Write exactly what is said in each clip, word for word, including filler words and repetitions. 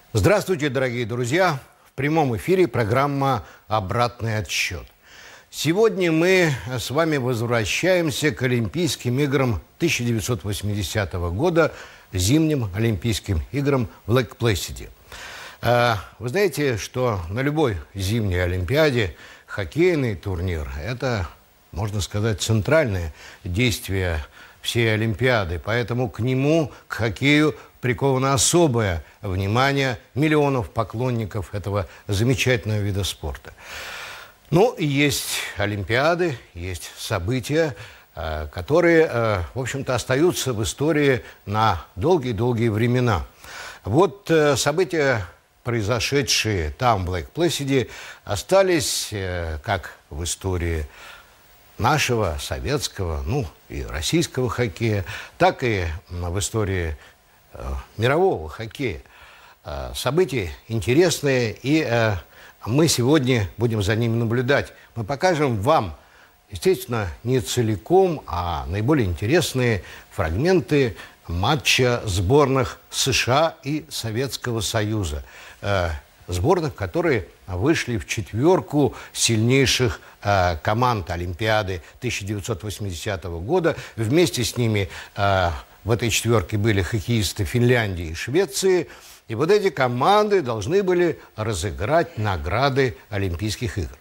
Здравствуйте, дорогие друзья! В прямом эфире программа «Обратный отсчет». Сегодня мы с вами возвращаемся к Олимпийским играм тысяча девятьсот восьмидесятого года, зимним Олимпийским играм в Лейк-Плэсиде. Вы знаете, что на любой зимней Олимпиаде хоккейный турнир – это, можно сказать, центральное действие всей Олимпиады. Поэтому к нему, к хоккею, приковано особое внимание миллионов поклонников этого замечательного вида спорта. Ну, и есть Олимпиады, есть события, которые, в общем-то, остаются в истории на долгие-долгие времена. Вот события, произошедшие там, в Лейк-Плэсиде, остались как в истории нашего советского, ну, и российского хоккея, так и в истории э, мирового хоккея. Э, события интересные, и э, мы сегодня будем за ними наблюдать. Мы покажем вам, естественно, не целиком, а наиболее интересные фрагменты матча сборных США и Советского Союза. Э, сборных, которые вышли в четверку сильнейших э, команд Олимпиады тысяча девятьсот восьмидесятого года. Вместе с ними э, в этой четверке были хоккеисты Финляндии и Швеции. И вот эти команды должны были разыграть награды Олимпийских игр.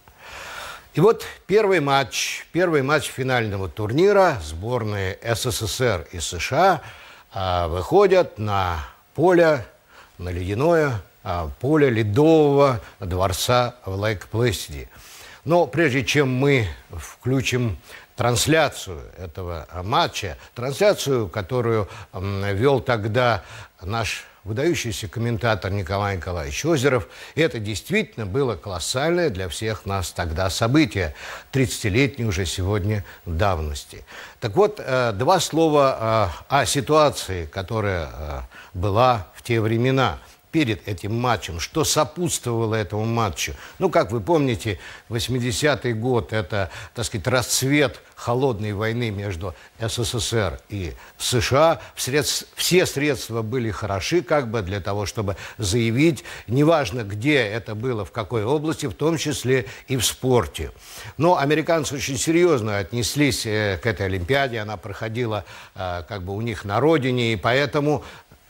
И вот первый матч, первый матч финального турнира сборные СССР и США э, выходят на поле, на ледяное поле Ледового дворца в Лейк-Плэсиде. Но прежде чем мы включим трансляцию этого матча, трансляцию, которую вел тогда наш выдающийся комментатор Николай Николаевич Озеров, это действительно было колоссальное для всех нас тогда событие, тридцатилетней уже сегодня давности. Так вот, два слова о ситуации, которая была в те времена. Перед этим матчем, что сопутствовало этому матчу. Ну, как вы помните, восьмидесятый год – это, так сказать, расцвет холодной войны между СССР и США. Все средства были хороши как бы для того, чтобы заявить, неважно, где это было, в какой области, в том числе и в спорте. Но американцы очень серьезно отнеслись к этой Олимпиаде. Она проходила как бы у них на родине, и поэтому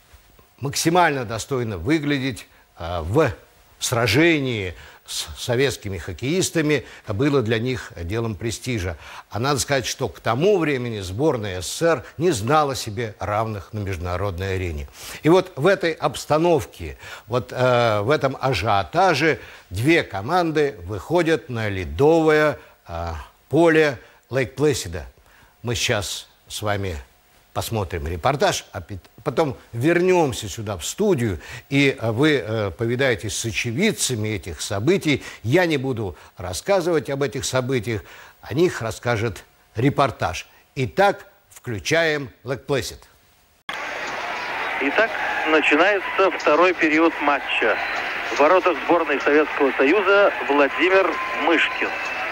максимально достойно выглядеть э, в сражении с советскими хоккеистами было для них делом престижа. А надо сказать, что к тому времени сборная СССР не знала себе равных на международной арене. И вот в этой обстановке, вот э, в этом ажиотаже две команды выходят на ледовое э, поле Лейк-Плэсида. Мы сейчас с вами посмотрим репортаж, а потом вернемся сюда в студию, и вы э, повидаетесь с очевидцами этих событий. Я не буду рассказывать об этих событиях, о них расскажет репортаж. Итак, включаем Лейк-Плэсид. Итак, начинается второй период матча. В воротах сборной Советского Союза Владимир Мышкин.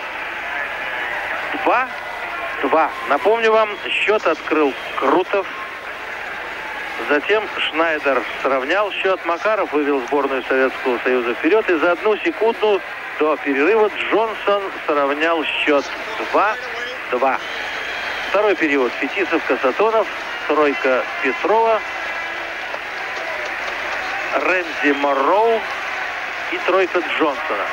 Два. Два. Напомню вам, счет открыл Крутов. Затем Шнайдер сравнял счет. Макаров вывел сборную Советского Союза вперед. И за одну секунду до перерыва Джонсон сравнял счет два-два. Второй период. Фетисов, Касатонов, тройка Петрова, Рэнди Морроу и тройка Джонсона.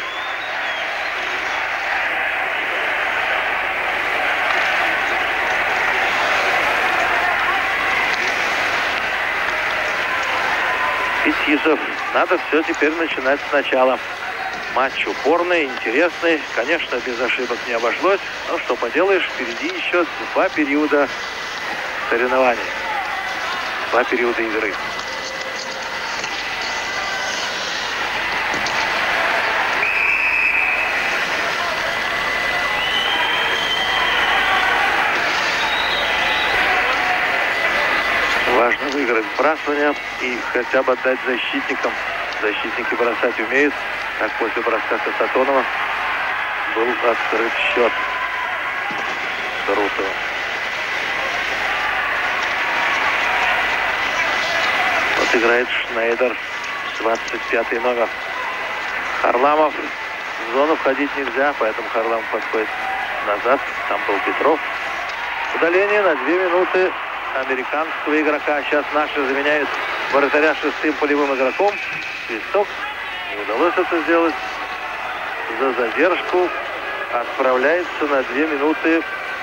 Фетисов. Надо все теперь начинать сначала. Матч упорный, интересный. Конечно, без ошибок не обошлось. Но что поделаешь, впереди еще два периода соревнований. Два периода игры. Важно выиграть сбрасывание и хотя бы отдать защитникам. Защитники бросать умеют. Так, после броска Касатонова был открыт счет Крутова. Вот играет Шнайдер. двадцать пятый номер. Харламов. В зону входить нельзя, поэтому Харламов подходит назад. Там был Петров. Удаление на две минуты американского игрока. Сейчас наши заменяют вратаря шестым полевым игроком. Свисток. Не удалось это сделать. За задержку отправляется на две минуты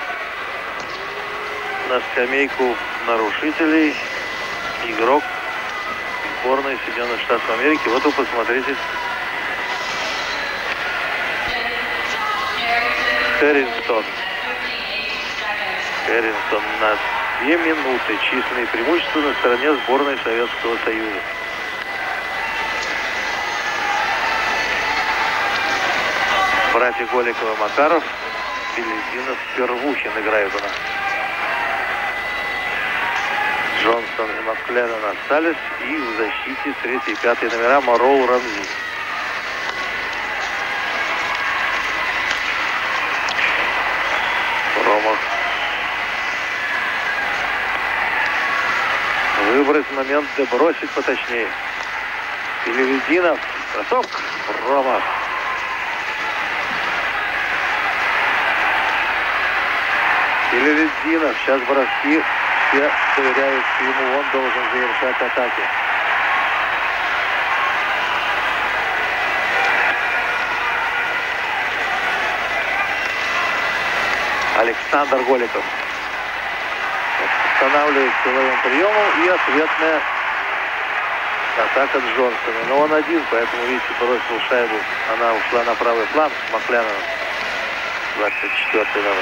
на скамейку нарушителей игрок сборной Соединенных Штатов Америки. Вот вы посмотрите. Хэрингтон. Хэрингтон на две минуты. Численные преимущества на стороне сборной Советского Союза. Братья Голикова, Макаров, Белезинов, Первухин играют у нас. Джонсон и Макленнон остались. И в защите третий и пятый номера Морроу, Рамзи. Промах. Выбрать момент, да бросить поточнее. Белезинов. Бросок. Промах. Белезинов. Сейчас броски. Все доверяют ему, он должен завершать атаки. Александр Голиков останавливает силовым приемом, и ответная атака Джонсона. Но он один, поэтому, видите, бросил шайбу. Она ушла на правый фланг Макленнона. двадцать четвёртый номер.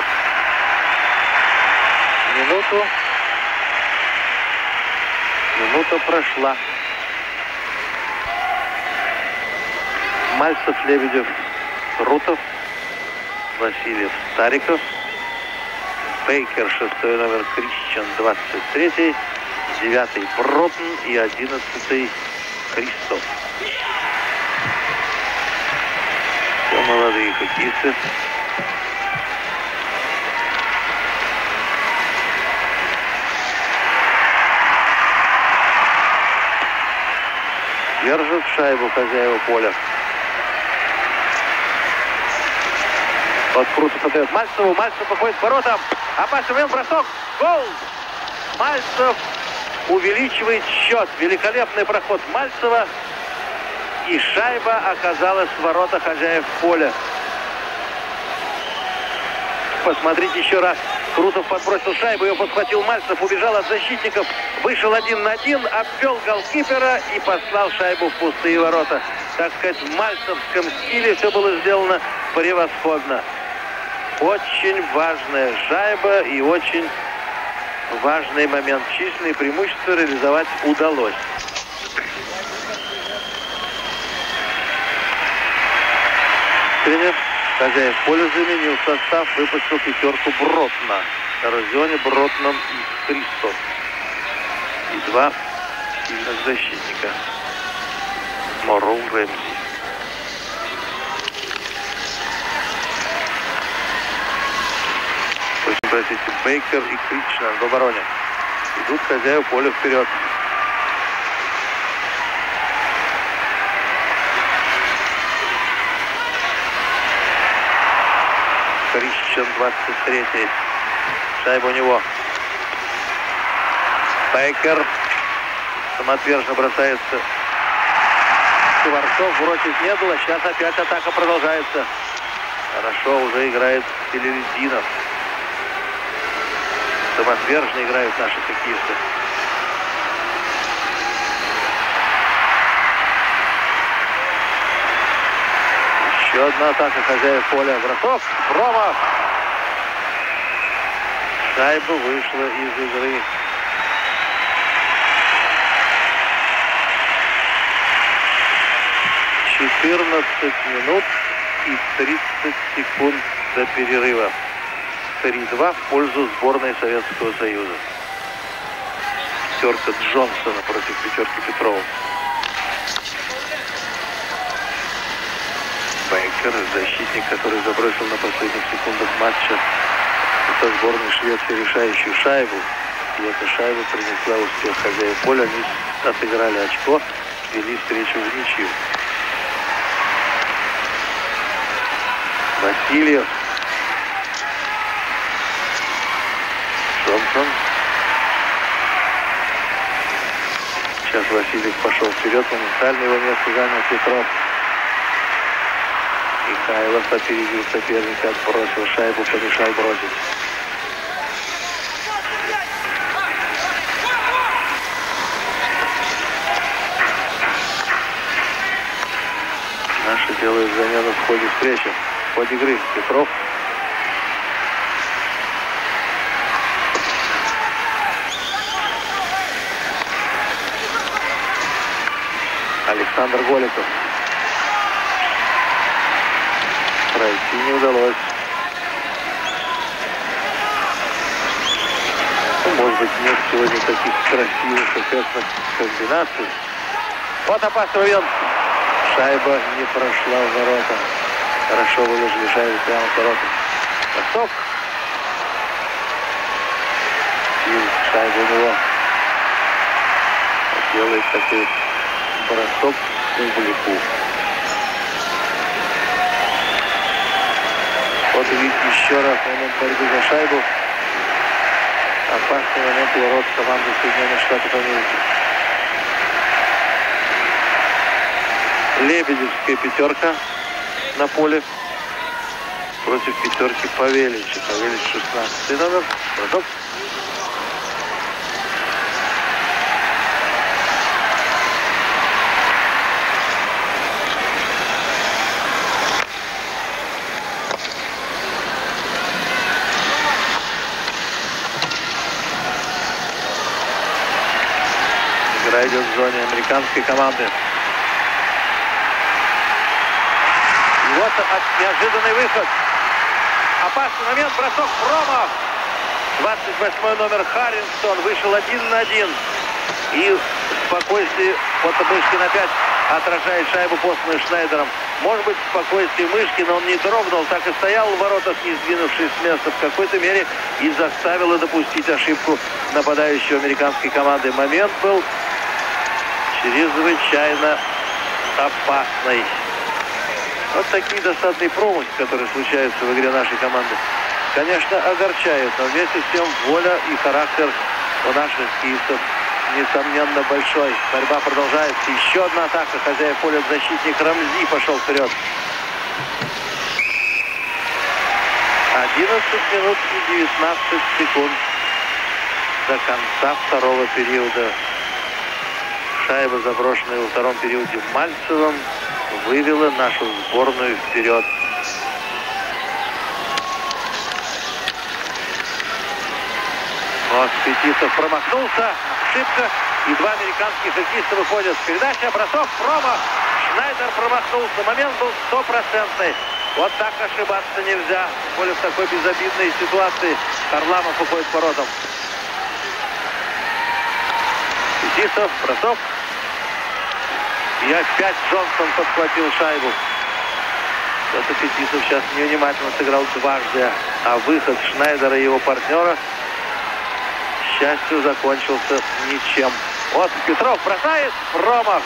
Минуту. Минута прошла. Мальцев, Лебедев, Крутов, Васильев, Стариков, Бейкер, шестой номер, Крищен, двадцать третий, девятый Бротон и одиннадцатый Христов. Все молодые хоккеисты. Держит шайбу хозяева поля. Вот Крутов отдает Мальцеву. Мальцев выходит к воротам. Опасный момент, бросок. Гол! Мальцев увеличивает счет. Великолепный проход Мальцева. И шайба оказалась в ворота хозяев поля. Посмотрите еще раз. Крутов подбросил шайбу, ее подхватил Мальцев, убежал от защитников, вышел один на один, обвел голкипера и послал шайбу в пустые ворота. Так сказать, в мальцевском стиле все было сделано превосходно. Очень важная шайба и очень важный момент. Численные преимущества реализовать удалось. Тренер хозяев поля заменил состав, выпустил пятерку Бротна. Эрозионе, Бротном и Христов. И два сильных защитника. Морроу, Рэмзи. Очень простите, Бейкер и Кричнан в обороне. Идут хозяева поля вперед. Крищен, двадцать третий. Шайба у него. Бейкер самоотверженно бросается. Скворцов бросить не было. Сейчас опять атака продолжается. Хорошо уже играет Белезинов. Самоотверженно играют наши хоккеисты. Еще одна атака хозяев поля. Бросок. Промах. Шайба вышла из игры. четырнадцать минут и тридцать секунд до перерыва. три-два в пользу сборной Советского Союза. Пятерка Джонсона против пятерки Петрова. Бейкер, защитник, который забросил на последних секундах матча со сборной Швеции решающую шайбу. И эта шайба принесла успех хозяев поля. Они отыграли очко свели встречу в ничью. Васильев. Джонсон. Сейчас Васильев пошел вперед, моментально его место занял Петров. Михайлов опередил соперника, отбросил шайбу, помешал бросить. Наши делают замену в ходе встречи, в ходе игры. Петров. Александр Голиков. Пройти не удалось. Ну, может быть, нет сегодня таких красивых, эффектных комбинаций. Вот опасный момент. Шайба не прошла в ворота. Хорошо выложили шайбу прямо в ворота. Бросок. И шайба у него. Делает такой бросок к публику. Вот увидите еще раз момент борьбы за шайбу. Опасный момент у ворот команды Соединенных Штатов Америки. Лебедевская пятерка на поле против пятерки Павелича. Павелич шестнадцатый номер. Бросок. Игра идет в зоне американской команды. И вот неожиданный выход. Опасный момент, бросок, промах. двадцать восьмой номер Харрингтон вышел один на один. И в спокойствии Потомышкин опять отражает шайбу, посланную Шнайдером. Может быть, в спокойствии Мышкина он не дрогнул, так и стоял в воротах, не сдвинувшись с места, в какой-то мере и заставило допустить ошибку нападающего американской команды. Момент был чрезвычайно опасный. Вот такие досадные промахи, которые случаются в игре нашей команды, конечно, огорчают, но вместе с тем воля и характер у наших киевцев несомненно большой. Борьба продолжается. Еще одна атака. Хозяин поля, защитник Рамзи пошел вперед. одиннадцать минут и девятнадцать секунд до конца второго периода. Шайба, заброшенная во втором периоде Мальцевым, вывела нашу сборную вперед. Вот Фетисов промахнулся. Ошибка. И два американских хоккеиста выходят. Передача, бросок, промах. Шнайдер промахнулся. Момент был стопроцентный. Вот так ошибаться нельзя. Тем более в такой безобидной ситуации. Харламов уходит к воротам. Фетисов, бросок. И опять Джонсон подхватил шайбу. Что-то Фетисов сейчас невнимательно сыграл дважды. А выход Шнайдера и его партнера, к счастью, закончился ничем. Вот Петров бросает, промах.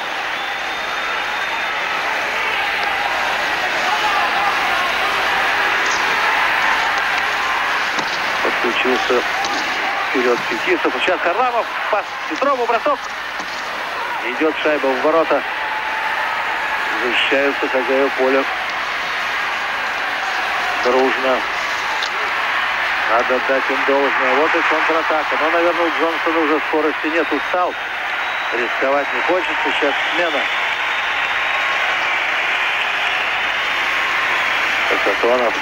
Подключился вперед Фетисов. Сейчас Харламов, пас Петрову, бросок. Идет шайба в ворота. Защищаются хозяева поля. Дружно. Надо дать им должное. Вот и контратака. Но, наверное, у Джонсона уже скорости нет. Устал. Рисковать не хочется. Сейчас смена. Касатонов.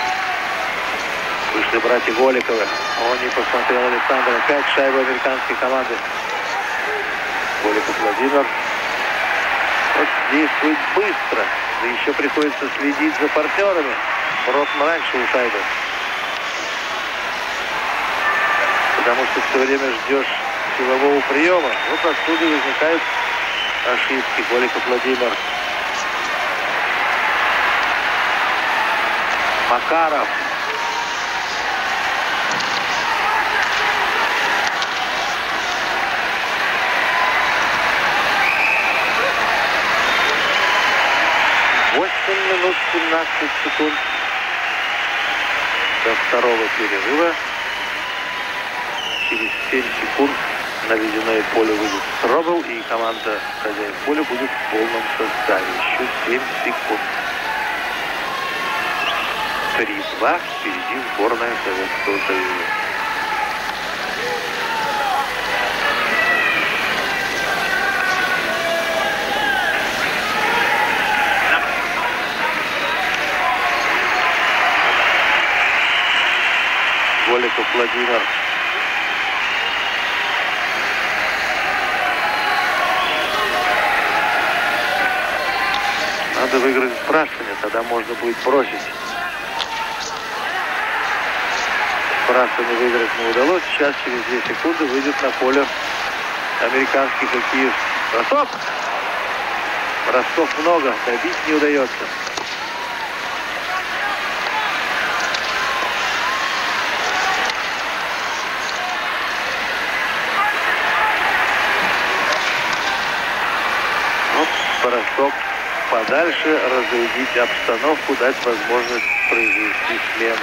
Вышли братья Голиковы. Он не посмотрел Александр. Опять шайба американской команды. Голиков Владимир. Вот действует быстро. Да еще приходится следить за партнерами. Ротм раньше у шайбы. Потому что все время ждешь силового приема. Вот отсюда возникают ошибки. Голиков Владимир. Макаров. семнадцать секунд до второго перерыва. Через семь секунд на ледяное поле выйдет Стробл, и команда хозяин поля будет в полном составе. Еще семь секунд. три-два. Впереди сборная Советского Союза. Голиков Владимир. Надо выиграть сбрасывание, тогда можно будет бросить. Сбрасывание выиграть не удалось. Сейчас через две секунды выйдет на поле американский хоккеист. Бросок! Бросков много, добить не удается. Вот бросок подальше, разрядить обстановку, дать возможность произвести смену.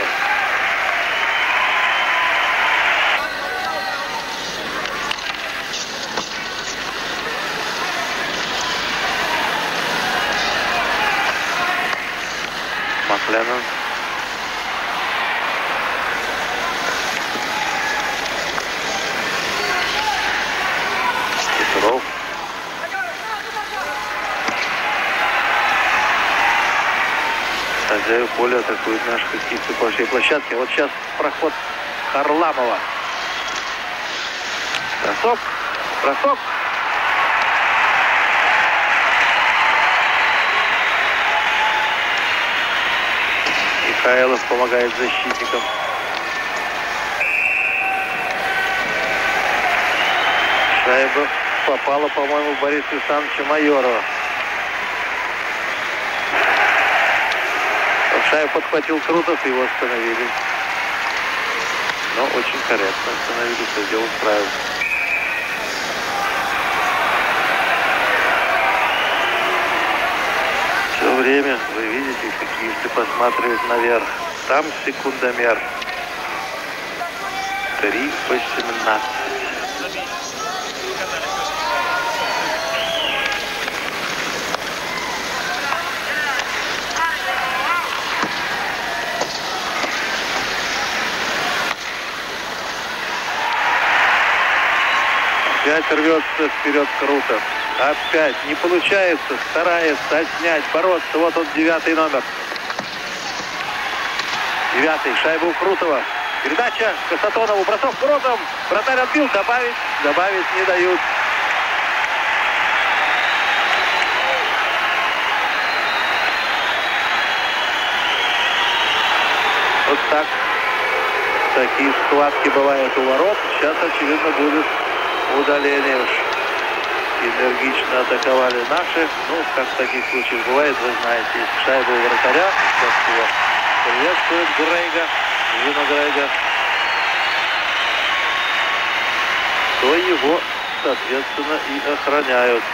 Макленнон. Петров. Хозяев поля атакует наши хоккеисты по всей площадке. Вот сейчас проход Харламова. Бросок. Бросок. Михайлов помогает защитникам. Шайба попала, по-моему, Бориса Александровича Майорова. Шайбу подхватил Крутов, его остановили. Но очень корректно остановили, все дело справилось. Все время, вы видите, хоккеисты посматривают наверх. Там секундомер. три восемнадцать. Опять рвется вперед Крутов. Опять не получается, старается отснять, бороться. Вот он, девятый номер. Девятый, шайба у Крутова. Передача Касатонову, бросок Крутов. Вратарь отбил, добавить, добавить не дают. Вот так. Такие схватки бывают у ворот. Сейчас, очевидно, будет удаление уж. Энергично атаковали наши. Ну, как в таких случаях бывает, вы знаете, шайба у вратаря. Сейчас его приветствует Грейга, Вино Грейга. То его, соответственно, и охраняют.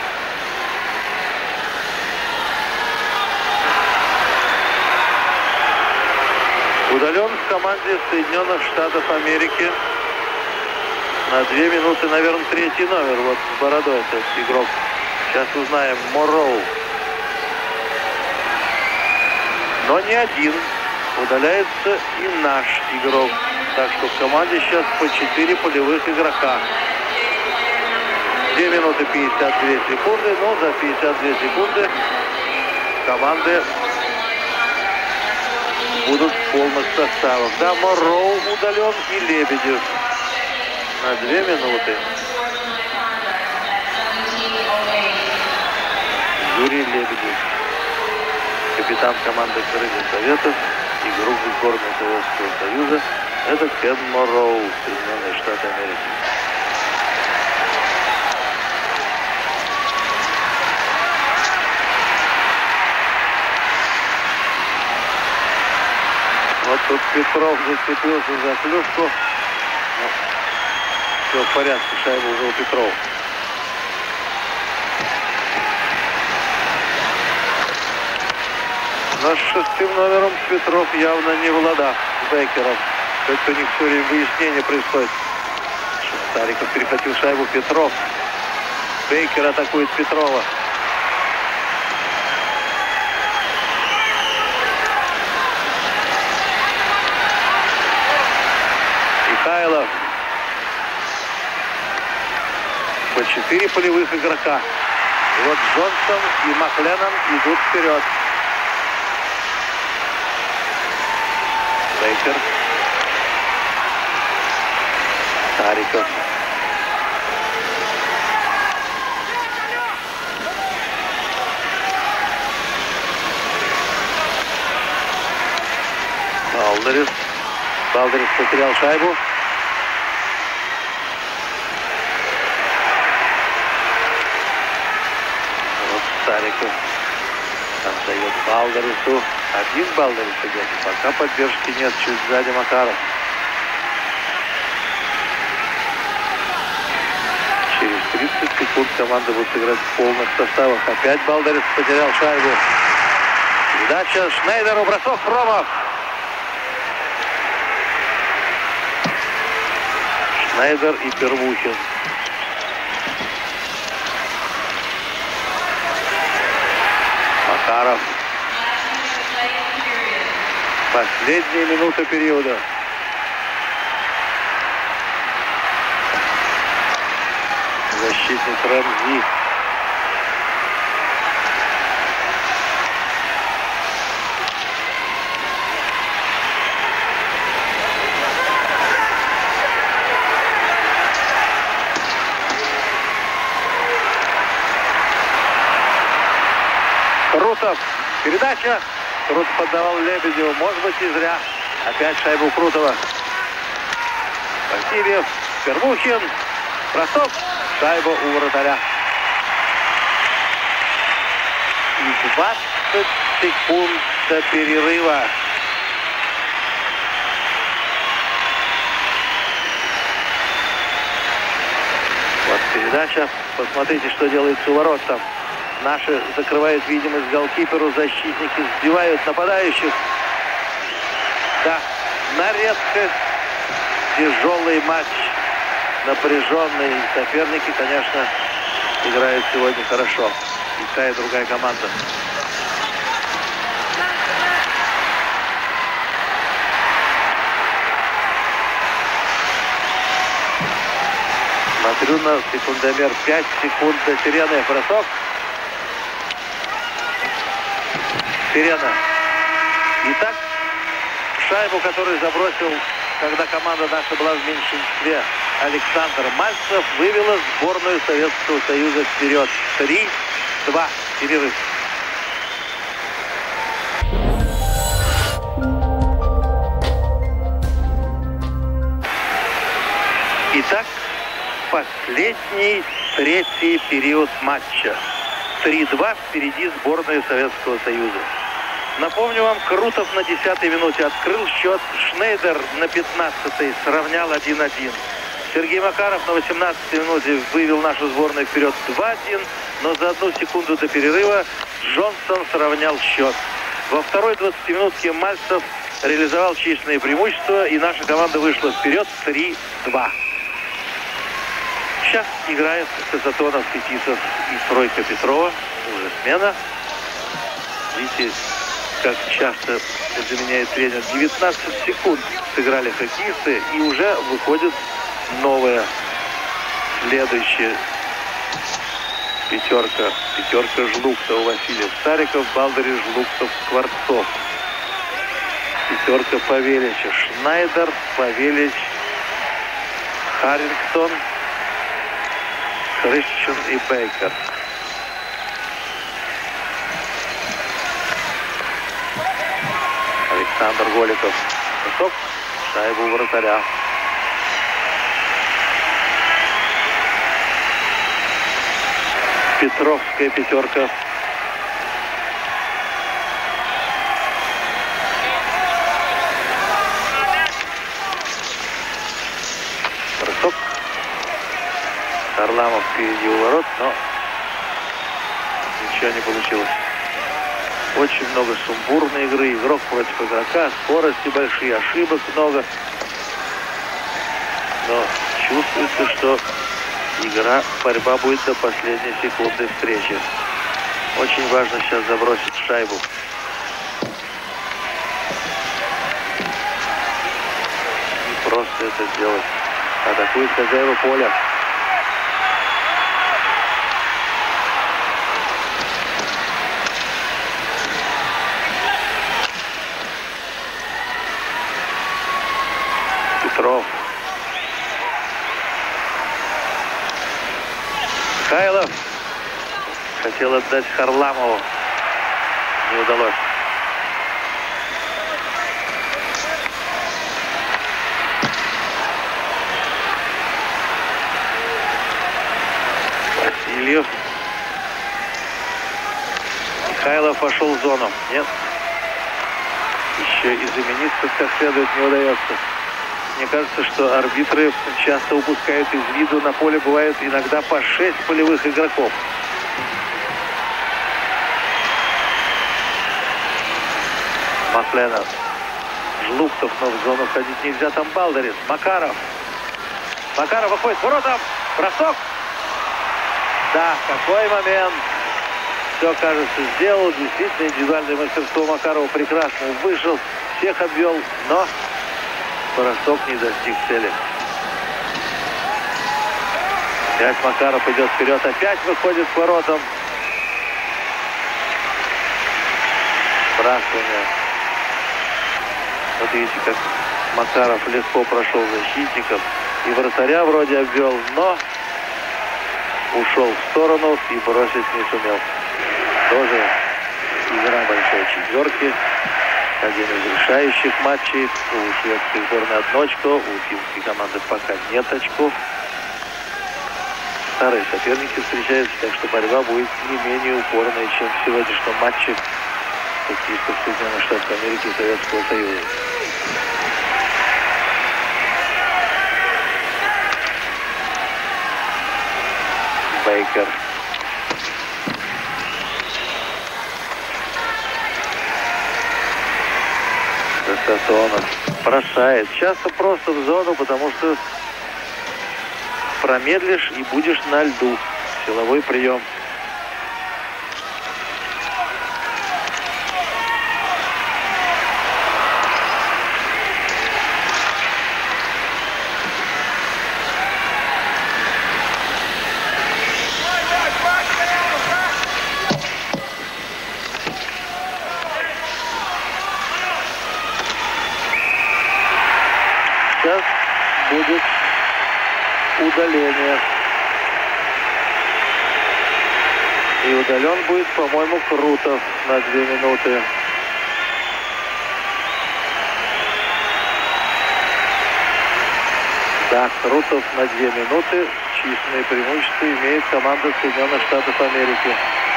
Удален в команде Соединенных Штатов Америки. На две минуты, наверное, третий номер. Вот с бородой этот игрок. Сейчас узнаем. Морроу. Но не один. Удаляется и наш игрок. Так что в команде сейчас по четыре полевых игрока. две минуты пятьдесят две секунды. Но за пятьдесят две секунды команды будут в полных составах. Да, Морроу удален и Лебедев. На две минуты. Юрий Лебедев, капитан команды Крылья Советов, игрок сборной Советского Союза. Это Кен Морроу, Соединенные Штаты Америки. Вот тут Петров зацепился за клюшку. Все в порядке, шайба уже у Петрова. Но с шестым номером Петров явно не в ладах с Бейкером. Это у них все время выяснение происходит. Стариков перехватил шайбу. Петров. Бейкер атакует Петрова. Михайлов. По четыре полевых игрока. И вот Джонсон и Макленнон идут вперед. Бейкер. Стариков. Балдерис. Балдерис потерял шайбу. Вот Стариков отдает Балдерису. Один Балдерис идет. Пока поддержки нет. Чуть сзади Макаров. Через тридцать секунд команда будет играть в полных составах. Опять Балдерис потерял шайбу. Передача Шнайдеру. Бросок Хромов. Шнайдер и Первухин. Макаров. Последние минуты периода. Защитник Рамзи. Крутов. Передача. Крутов отдавал Лебедеву. Может быть, и зря. Опять шайбу Крутова. Васильев. Первухин. Бросок. Шайба у вратаря. И двадцать секунд до перерыва. Вот передача. Посмотрите, что делается у ворот там. Наши закрывают видимость голкиперу. Защитники сбивают нападающих. Да, на редкость тяжелый матч. Напряженные соперники, конечно, играют сегодня хорошо. И та, и другая команда. Смотрю на секундомер. пять секунд до сирены. Бросок. Сирена. Итак, шайбу, которую забросил, когда команда наша была в меньшинстве, Александр Мальцев, вывела сборную Советского Союза вперед. три-два. Перерыв. Итак, последний третий период матча. три-два впереди сборная Советского Союза. Напомню вам, Крутов на десятой минуте открыл счет. Шнайдер на пятнадцатой сравнял один-один. Сергей Макаров на восемнадцатой минуте вывел нашу сборную вперед два-один. Но за одну секунду до перерыва Джонсон сравнял счет. Во второй двадцатиминутке Мальцев реализовал численное преимущество. И наша команда вышла вперед три-два. Сейчас играет Сазатонов, Фетисов и тройка Петрова. Уже смена. Видите, как часто заменяет тренер. девятнадцать секунд сыграли хоккеисты, и уже выходит новая, следующая пятерка. Пятерка Жлуктов, Васильев, Стариков, Балдерис, Жлуктов, Скворцов. Пятерка Павелича. Шнайдер, Павелич, Харрингтон, Хрыщин и Бейкер. Александр Голиков. Стоп. Шайбу вратаря. Петровская пятерка. Бросок. Харламов впереди у ворот, но ничего не получилось. Очень много сумбурной игры, игрок против игрока, скорости большие, ошибок много. Но чувствуется, что игра, борьба будет до последней секунды встречи. Очень важно сейчас забросить шайбу. Не просто это сделать. Атакует хозяева поля. Петров. Михайлов хотел отдать Харламову. Не удалось. Васильев. Михайлов пошел в зону. Нет. Еще и замениться как следует не удается. Мне кажется, что арбитры часто упускают из виду. На поле бывает иногда по шесть полевых игроков. Масленов. Жлуктов, но в зону входить нельзя. Там Балдерис. Макаров. Макаров выходит к воротам. Бросок. Да, какой момент. Все, кажется, сделал. Действительно, индивидуальное мастерство Макарова прекрасно. Вышел, всех обвел, но бросок не достиг цели. Опять Макаров идет вперед. Опять выходит к воротам. Бросание. Вот видите, как Макаров легко прошел защитников. И вратаря вроде обвел, но ушел в сторону и бросить не сумел. Тоже игра большой четверки. Один из решающих матчей. У шведской сборной одно очко, у финской команды пока нет очков. Старые соперники встречаются, так что борьба будет не менее упорной, чем в сегодняшнем матче хоккеистов Соединенных Штатов Америки и Советского Союза. Бейкер. Сатонов бросает. Часто просто в зону, потому что промедлишь и будешь на льду. Силовой прием. Сейчас будет удаление. И удален будет, по-моему, Крутов на две минуты. Да, Крутов на две минуты. Численное преимущество имеет команда Соединенных Штатов Америки.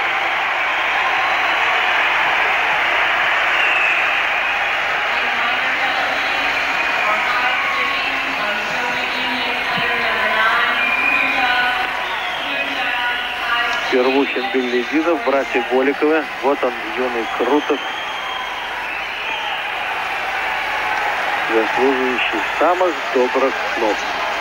Первухин, Беллидинов, братья Голиковы. Вот он, юный Крутов. Заслуживающий самых добрых слов.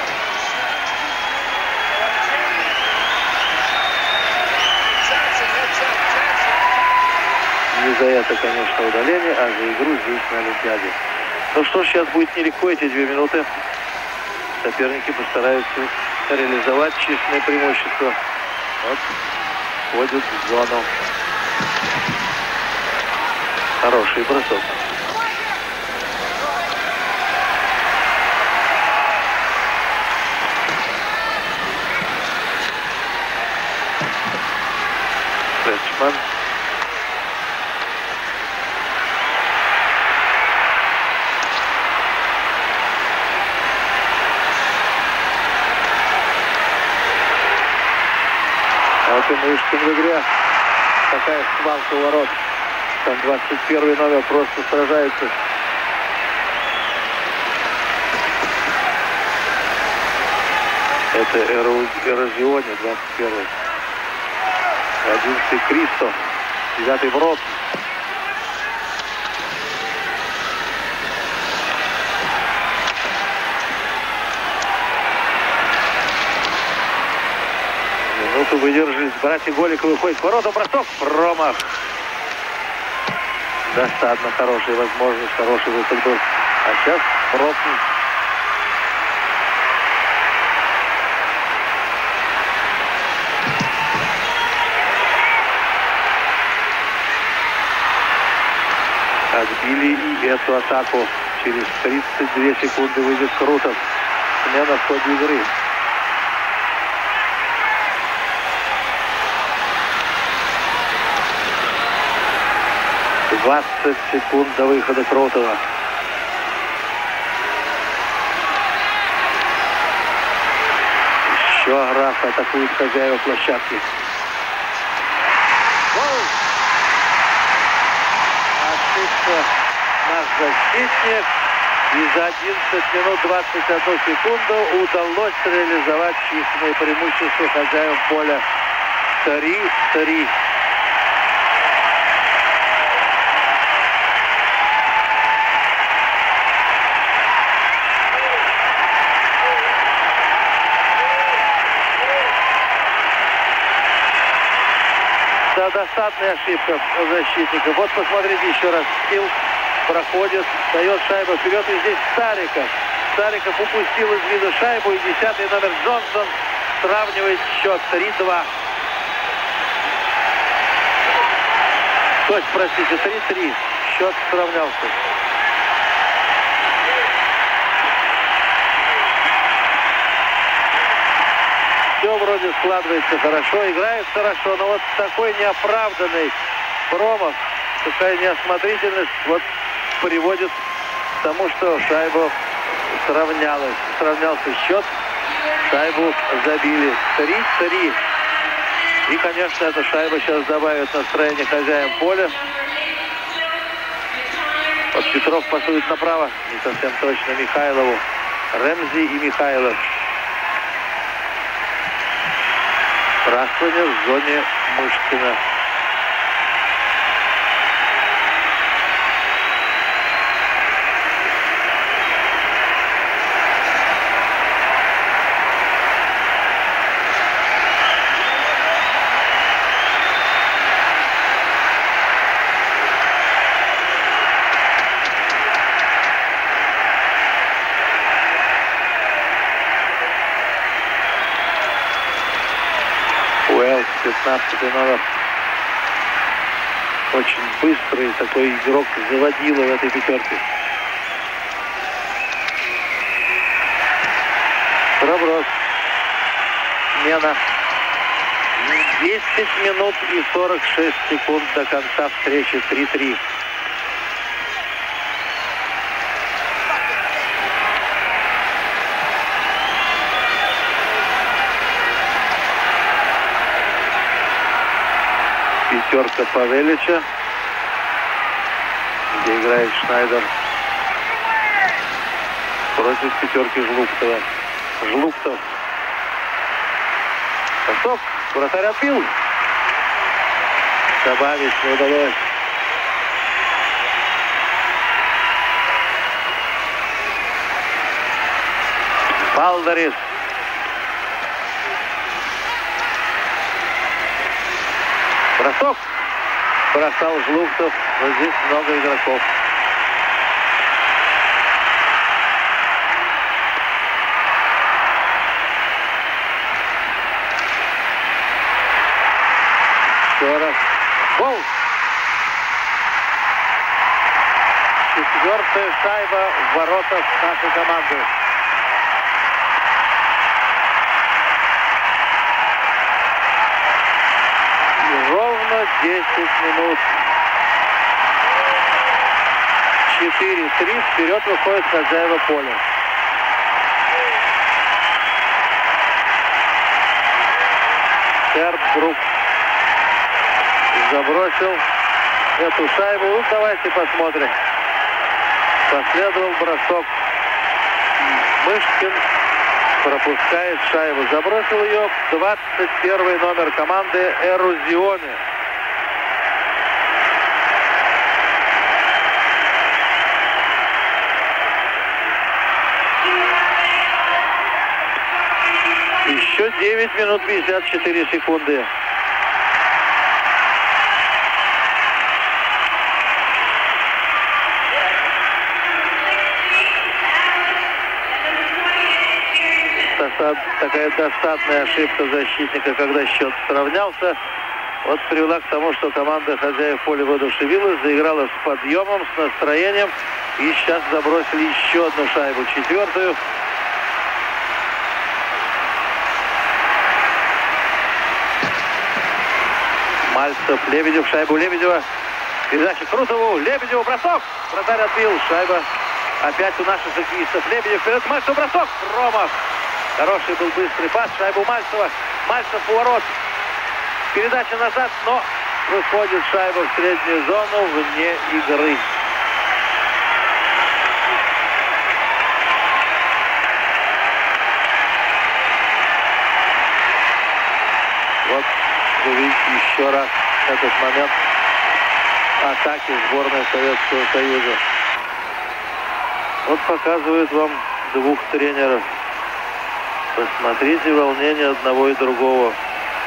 Не за это, конечно, удаление, а за игру здесь на Олимпиаде. Ну что ж, сейчас будет нелегко эти две минуты. Соперники постараются реализовать численное преимущество. Вот. Входит в зону. Хороший бросок. Фречман. Вот и Мышкин в игре. Такая свалка ворот. Там двадцать первый номер просто сражается. Это Эрозионе, двадцать первый. одиннадцатый Кристо. девятый Брод. Минуту выдержали. Братья Голиковы выходят к воротам. Бросок. Промах. Досадно. Хорошая возможность. Хороший выход был. А сейчас промах. Отбили и эту атаку. Через тридцать две секунды выйдет Крутов. Смена в ходе игры. двадцать секунд до выхода Крутова. Еще Граф атакует хозяева площадки. Гол! Ошибка наш защитник. И за одиннадцать минут двадцать одну секунду удалось реализовать численное преимущество хозяев поля. три-три. Да, досадная ошибка защитника. Вот посмотрите еще раз. Стил проходит, дает шайбу вперед. И здесь Стариков. Стариков упустил из виду шайбу. И десятый номер Джонсон сравнивает счет три-два. То есть, простите, три-три. Счет сравнялся. Все вроде складывается хорошо, играет хорошо, но вот такой неоправданный промах, такая неосмотрительность вот приводит к тому, что шайба сравнялась. Сравнялся счет, шайбу забили. три-три. И, конечно, эта шайба сейчас добавит настроение хозяям поля. Вот Петров пасует направо, не совсем точно Михайлову. Рэмзи и Михайлов. Бросание в зоне Мышкина. пятнадцатый номер. Очень быстрый такой игрок, заводила в этой пятерке. Проброс. Смена. десять минут и сорок шесть секунд до конца встречи. три-три. Пятерка Павелича, где играет Шнайдер, против пятерки Жлуктова. Жлуктов. Бросок. Вратарь отбил. Добавить не удалось. Балдарис. Бросок. Бросал Жлуктов. Но здесь много игроков. Еще раз. Гол. Четвертая шайба в воротах нашей команды. Ровно десять минут. четыре-три. Вперед выходит хозяева поля. Эрбрук забросил эту шайбу. Ну, давайте посмотрим. Последовал бросок. Мышкин пропускает шайбу. Забросил ее двадцать первый номер команды Эрузионе. Еще девять минут пятьдесят четыре секунды. Такая досадная ошибка защитника, когда счет сравнялся, вот привела к тому, что команда хозяев поля воодушевилась, заиграла с подъемом, с настроением, и сейчас забросили еще одну шайбу, четвертую. Мальцев, Лебедев, шайбу Лебедева, передача Крутову, Лебедеву, бросок, вратарь отбил, шайба опять у наших хоккеистов. Лебедев вперед, Мальцев, бросок, промах. Хороший был быстрый пас, шайбу Мальцева. Мальцев, поворот. Передача назад, но выходит шайба в среднюю зону, вне игры. Вот вы видите еще раз этот момент атаки сборной Советского Союза. Вот показывают вам двух тренеров. Посмотрите волнение одного и другого.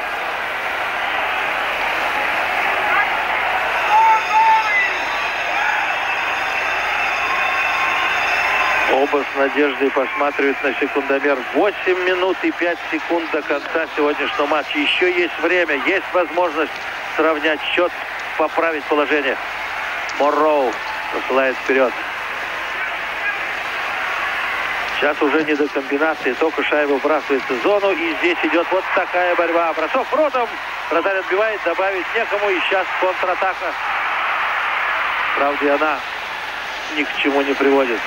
Оба с надеждой посматривают на секундомер. восемь минут и пять секунд до конца сегодняшнего матча. Еще есть время, есть возможность сравнять счет, поправить положение. Морроу посылает вперед. Сейчас уже не до комбинации, только шайба вбрасывается в зону, и здесь идет вот такая борьба. Бросок вратом, вратарь отбивает, добавить некому, и сейчас контратака. Правда, она ни к чему не приводит.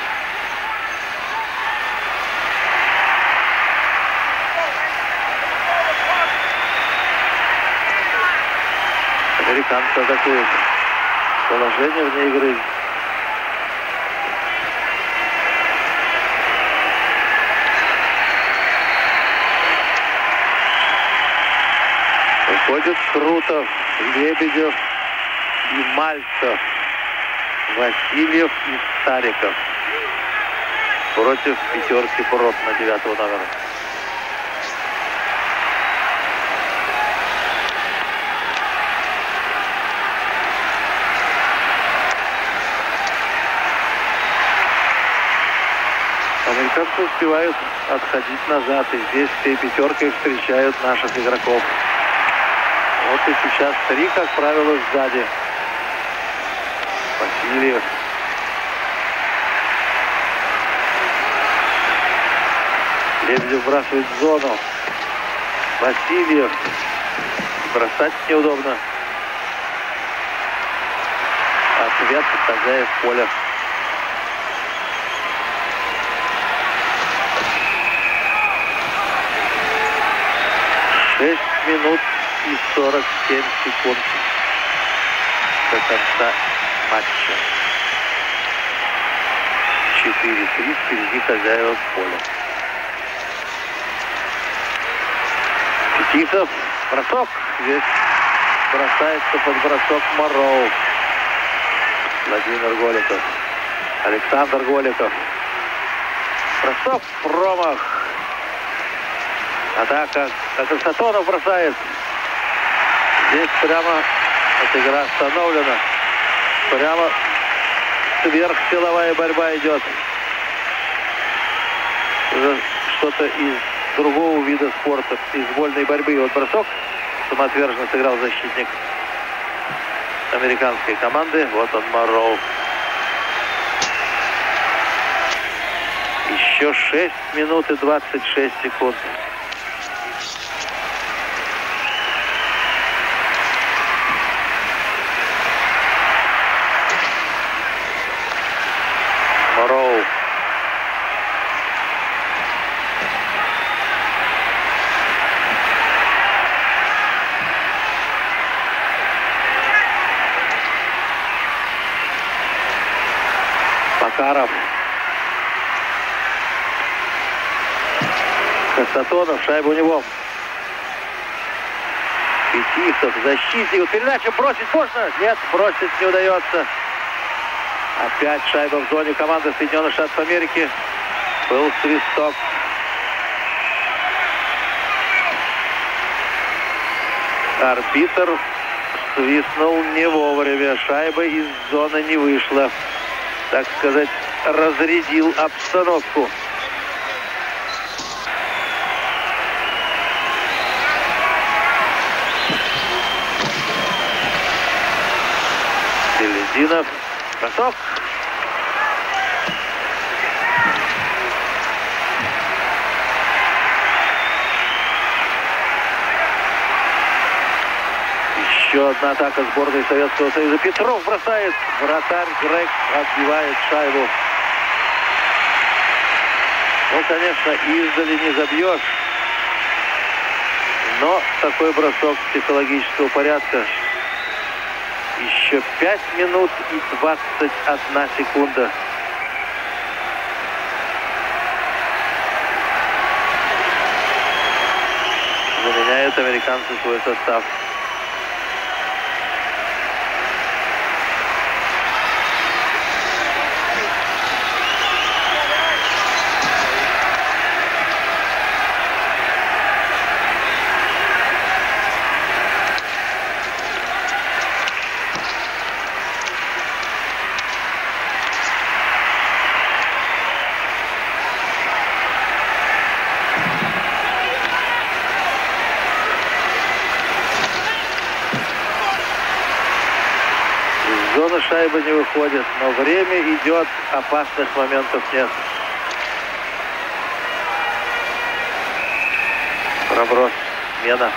Американцы атакуют. Положение вне игры. Выходит Крутов, Лебедев и Мальцев, Васильев и Стариков против пятерки Бродна девятого номера. Американцы успевают отходить назад, и здесь всей пятеркой встречают наших игроков. Вот и сейчас три, как правило, сзади. Васильев. Лебедев бросает в зону. Васильев. Бросать неудобно. Ответ хозяев поля. шесть минут и сорок семь секунд до конца матча. четыре три впереди хозяева поля. Фетисов. Бросок. Здесь бросается под бросок Морроу. Владимир Голиков. Александр Голиков. Бросок. Промах. Атака. Как Сатонов бросает. Здесь прямо эта игра остановлена. Прямо сверхсиловая борьба идет. Что-то из другого вида спорта, из вольной борьбы. И вот бросок самоотверженно сыграл защитник американской команды. Вот он, Морроу. Еще шесть минут и двадцать шесть секунд. Морроу. Макаров. Сатонов, шайба у него. Фетисов, защитник. Передача бросить можно? Нет, бросить не удается. Опять шайба в зоне команды Соединенных Штатов Америки. Был свисток. Арбитр свистнул не вовремя. Шайба из зоны не вышла. Так сказать, разрядил обстановку. Селезинов. Бросок. Еще одна атака сборной Советского Союза. Петров бросает. Вратарь Грег отбивает шайбу. Ну, конечно, издали не забьешь. Но такой бросок психологического порядка. Еще пять минут и двадцать одна секунда. Заменяют американцы свой состав. Зона шайбы не выходит, но время идет, опасных моментов нет. Проброс, смена.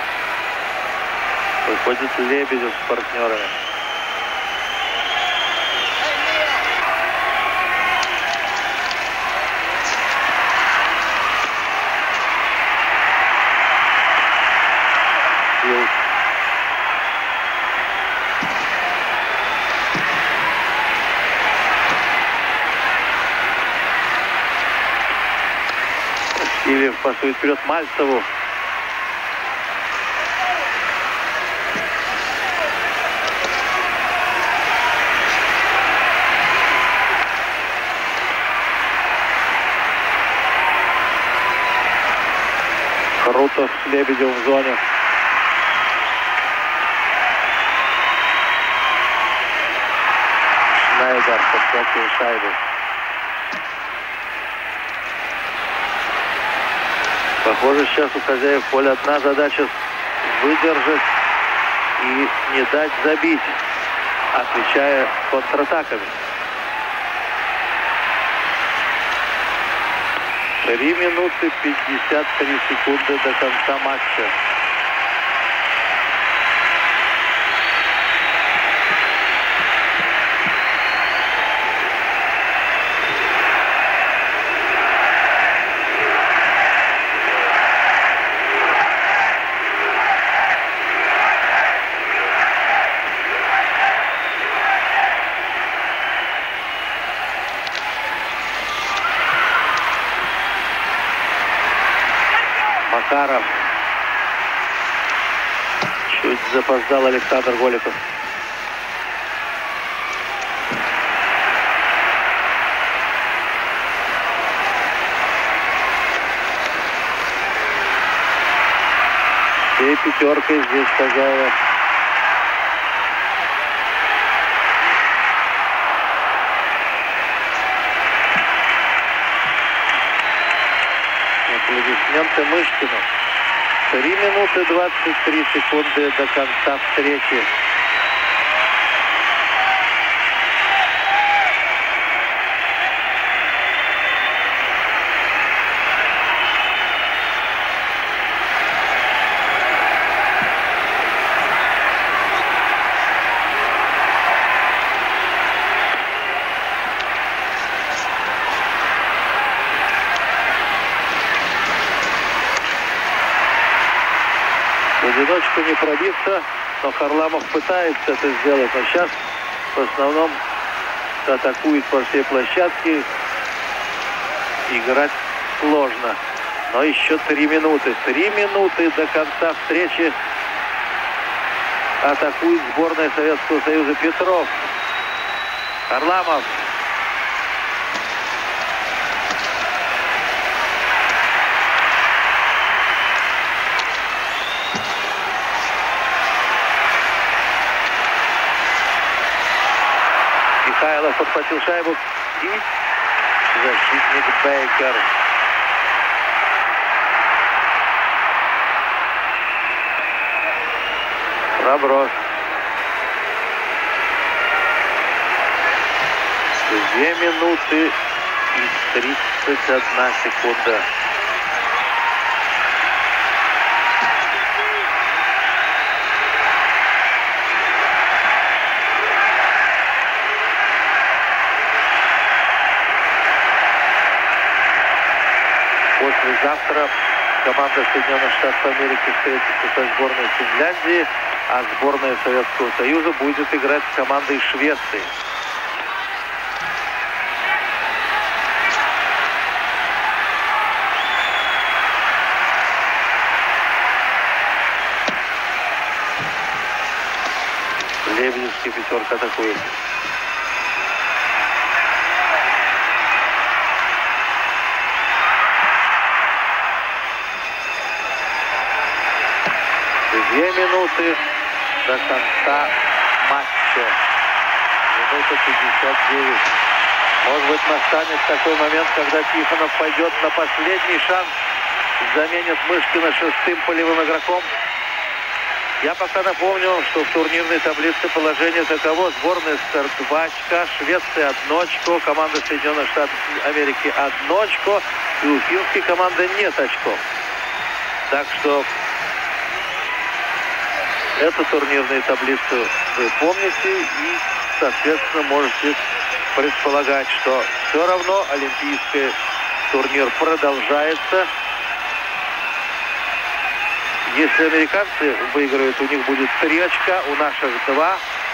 Выходит Лебедев с партнерами. Ильев пасует вперед Мальцеву. Крутов с Лебедевым в зоне. Шнайдер подхватил шайбу. Похоже, сейчас у хозяев поля одна задача — выдержать и не дать забить, отвечая контратаками. Три минуты пятьдесят три секунды до конца матча. Макаров. Чуть запоздал Александр Голиков. Всей пятеркой здесь хозяева. Аплодисменты Мышкину. три минуты двадцать три секунды до конца встречи. В одиночку не пробиться, но Харламов пытается это сделать. Но сейчас в основном атакует по всей площадке. Играть сложно. Но еще три минуты. Три минуты до конца встречи. Атакует сборная Советского Союза. Петров. Харламов. Михайлов подхватил шайбу. И защитник Бейкер. Проброс. Две минуты и тридцать одна секунда. Послезавтра команда Соединенных Штатов Америки встретится со сборной Финляндии, а сборная Советского Союза будет играть с командой Швеции. Лебедевский пятерка атакует. Две минуты до конца матча. Минута пятьдесят девять. Может быть, настанет такой момент, когда Тихонов пойдет на последний шанс, заменит Мышкина шестым полевым игроком. Я пока напомню, что в турнирной таблице положение таково. Сборная СССР два очка, Швеция одно очко, команда Соединенных Штатов Америки одно очко, и у финской команды нет очков. Так что эту турнирную таблицу вы помните и, соответственно, можете предполагать, что все равно олимпийский турнир продолжается. Если американцы выиграют, у них будет три очка, у наших два,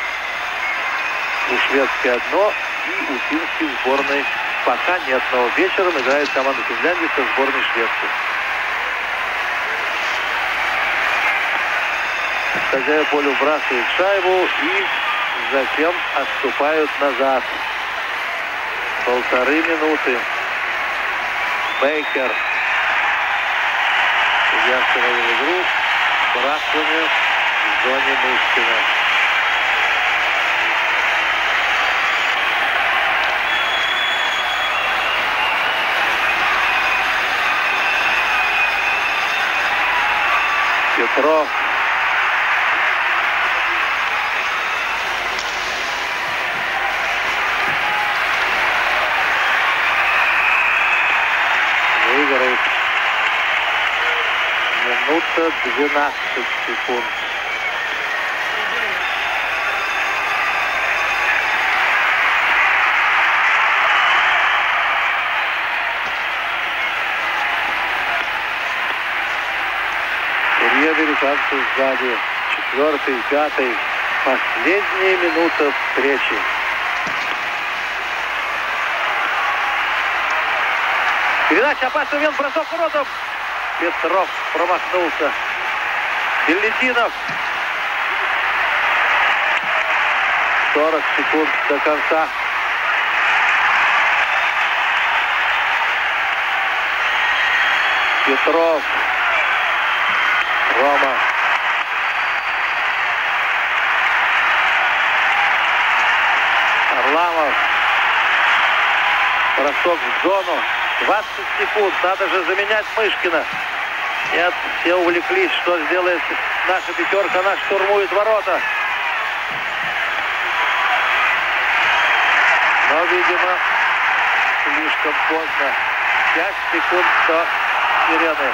у шведской одно и у финской сборной пока нет. Но вечером играет команда Финляндии со сборной Швеции. Хозяева поля вбрасывают шайбу и затем отступают назад. Полторы минуты. Бейкер. Я остановил игру. Брасывание в зоне Мышкина. Петров. Выиграет. Минута двенадцать секунд. Три американца сзади. Четвертый, пятый. Последняя минута встречи. Передача, опасный момент, бросок воротов. Петров промахнулся. Беллетинов. сорок секунд до конца. Петров. Рома. Харламов. Бросок в зону. двадцать секунд. Надо же заменять Мышкина. Нет, все увлеклись, что сделает наша пятерка. Она штурмует ворота. Но, видимо, слишком поздно. пять секунд до сирены.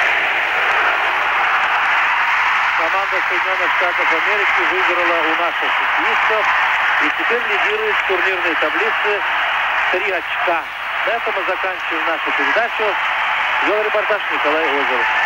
Команда Соединенных Штатов Америки выиграла у наших хоккеистов и теперь лидирует в турнирной таблице три очка. На этом мы заканчиваем нашу передачу. Вел репортаж Николай Озеров.